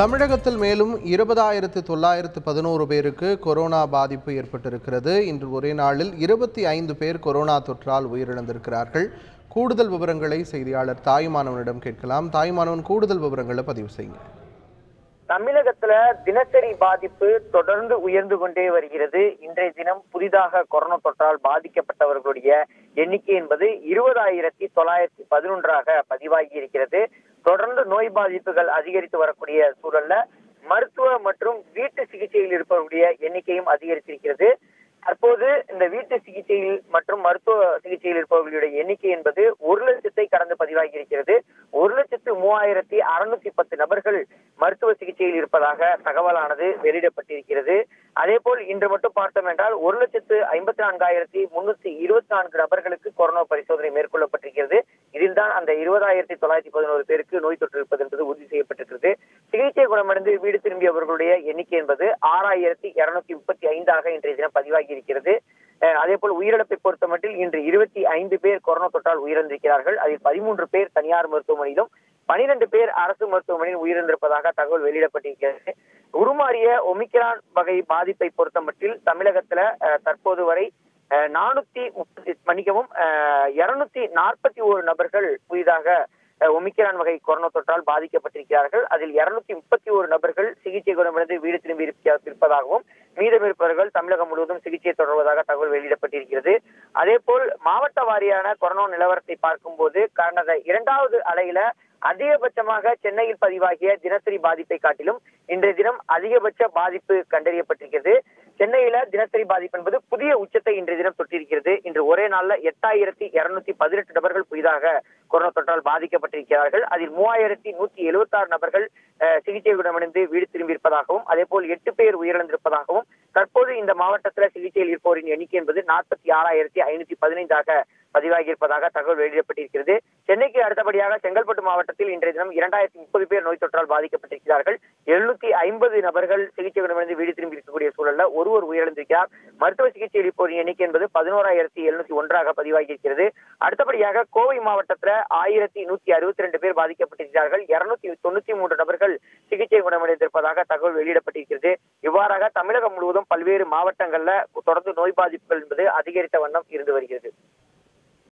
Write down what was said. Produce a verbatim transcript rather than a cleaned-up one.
தமிழகத்தில் மேலும் இருபதாயிரத்து தொள்ளாயிரத்து பதினோரு பேருக்கு கொரோனா பாதிப்பு ஏற்பட்டிருக்கிறது. இன்று ஒரே நாளில் இருபத்தி ஐந்து பேர் கொரோனா தொற்றால் உயிரிழந்திருக்கிறார்கள். கூடுதல் விவரங்களை செய்தியாளர் தாயுமானவனிடம் கேட்கலாம். தாயுமானவன், கூடுதல் விவரங்களை பதிவு செய்யுங்க. தமிழகத்துல தினசரி பாதிப்பு தொடர்ந்து உயர்ந்து கொண்டே வருகிறது. இன்றைய தினம் புதிதாக கொரோனா தொற்றால் பாதிக்கப்பட்டவர்களுடைய எண்ணிக்கை என்பது இருபதாயிரத்தி தொள்ளாயிரத்தி பதினொன்றாக பதிவாகி இருக்கிறது. தொடர்ந்து நோய் பாதிப்புகள் அதிகரித்து வரக்கூடிய சூழல்ல மருத்துவ மற்றும் வீட்டு சிகிச்சையில் இருப்பவர்களுடைய எண்ணிக்கையும் அதிகரித்திருக்கிறது. தற்போது இந்த வீட்டு சிகிச்சையில் மற்றும் மருத்துவ சிகிச்சையில் இருப்பவர்களுடைய எண்ணிக்கை என்பது ஒரு லட்சத்தை கடந்து பதிவாகி இருக்கிறது. ஒரு லட்சத்து மூவாயிரத்தி அறுநூத்தி பத்து நபர்கள் மருத்துவ சிகிச்சையில் இருப்பதாக தகவலானது வெளியிடப்பட்டிருக்கிறது. அதே போல் இன்று மட்டும் பார்த்தோம் என்றால் ஒரு லட்சத்து ஐம்பத்தி நான்காயிரத்தி முன்னூத்தி இருபத்தி நான்கு நபர்களுக்கு கொரோனா பரிசோதனை மேற்கொள்ளப்பட்டிருக்கிறது. இதில் தான் அந்த இருபதாயிரத்தி தொள்ளாயிரத்தி பதினோரு பேருக்கு நோய் தொற்று இருப்பது என்பது உறுதி செய்யப்பட்டிருக்கிறது. சிகிச்சை குணமடைந்து வீடு திரும்பியவர்களுடைய எண்ணிக்கை என்பது ஆறாயிரத்தி இருநூத்தி முப்பத்தி ஐந்தாக இன்றைய தினம் பதிவாகி இருக்கிறது. அதே போல் உயிரிழப்பை பொறுத்தமட்டில் இன்று இருபத்தி ஐந்து பேர் கொரோனா தொற்றால் உயிரிழந்திருக்கிறார்கள். அதில் பதிமூன்று பேர் தனியார் மருத்துவமனையிலும் பனிரெண்டு பேர் அரசு மருத்துவமனையில் உயிரிழந்திருப்பதாக தகவல் வெளியிடப்பட்டிருக்கிறது. உருமாறிய ஒமிக்ரான் வகை பாதிப்பை பொறுத்தமட்டில் தமிழகத்துல தற்போது வரை நானூத்தி முப்பத்தி மன்னிக்கவும் இருநூத்தி நாற்பத்தி ஒரு நபர்கள் புதிதாக ஒமிக்ரான் வகை கொரோனா தொற்றால் பாதிக்கப்பட்டிருக்கிறார்கள். அதில் இருநூத்தி முப்பத்தி ஒரு நபர்கள் சிகிச்சை குணமடைந்து வீடு திரும்பி இருப்பதாகவும் மீதம் இருப்பவர்கள் தமிழகம் முழுவதும் சிகிச்சை தொடர்வதாக தகவல் வெளியிடப்பட்டிருக்கிறது. அதே போல் மாவட்ட வாரியான கொரோனா நிலவரத்தை பார்க்கும் போது கடந்த இரண்டாவது அலையில அதிகபட்சமாக சென்னையில் பதிவாகிய தினசரி பாதிப்பை காட்டிலும் இன்றைய தினம் அதிகபட்ச பாதிப்பு கண்டறியப்பட்டிருக்கிறது. சென்னையில தினசரி பாதிப்பு என்பது புதிய உச்சத்தை இன்றைய தினம் தொட்டிருக்கிறது. இன்று ஒரே நாள்ல எட்டாயிரத்தி இருநூத்தி பதினெட்டு நபர்கள் புதிதாக கொரோனா தொற்றால் பாதிக்கப்பட்டிருக்கிறார்கள். அதில் மூவாயிரத்தி நூத்தி எழுபத்தி ஆறு நபர்கள் சிகிச்சை குணமடைந்து வீடு திரும்பி இருப்பதாகவும் அதே போல் எட்டு பேர் உயிரிழந்திருப்பதாகவும் தற்போது இந்த மாவட்டத்தில் சிகிச்சையில் இருப்போரின் எண்ணிக்கை என்பது நாற்பத்தி ஆறாயிரத்தி ஐநூத்தி பதினைந்தாக பதிவாகி இருப்பதாக தகவல் வெளியிடப்பட்டிருக்கிறது. சென்னைக்கு அடுத்தபடியாக செங்கல்பட்டு மாவட்டத்தில் இன்றைய தினம் இரண்டாயிரத்தி முப்பது பேர் நோய் தொற்றால் பாதிக்கப்பட்டிருக்கிறார்கள். எழுநூத்தி ஐம்பது நபர்கள் சிகிச்சை குணமடைந்து வீடு திரும்பி இருக்கக்கூடிய சூழல்ல ஒருவர் உயிரிழந்திருக்கிறார். மருத்துவ சிகிச்சை அளிப்போரின் எண்ணிக்கை என்பது பதினோராயிரத்தி எழுநூத்தி ஒன்றாக பதிவாகி இருக்கிறது. அடுத்தபடியாக கோவை மாவட்டத்துல ஆயிரத்தி நூத்தி அறுபத்தி ரெண்டு பேர் பாதிக்கப்பட்டிருக்கிறார்கள். இருநூத்தி தொண்ணூத்தி மூன்று நபர்கள் சிகிச்சை குணமடைந்திருப்பதாக தகவல் வெளியிடப்பட்டிருக்கிறது. இவ்வாறாக தமிழகம் முழுவதும் பல்வேறு மாவட்டங்கள்ல தொடர்ந்து நோய் பாதிப்புகள் என்பது அதிகரித்த வண்ணம் இருந்து வருகிறது.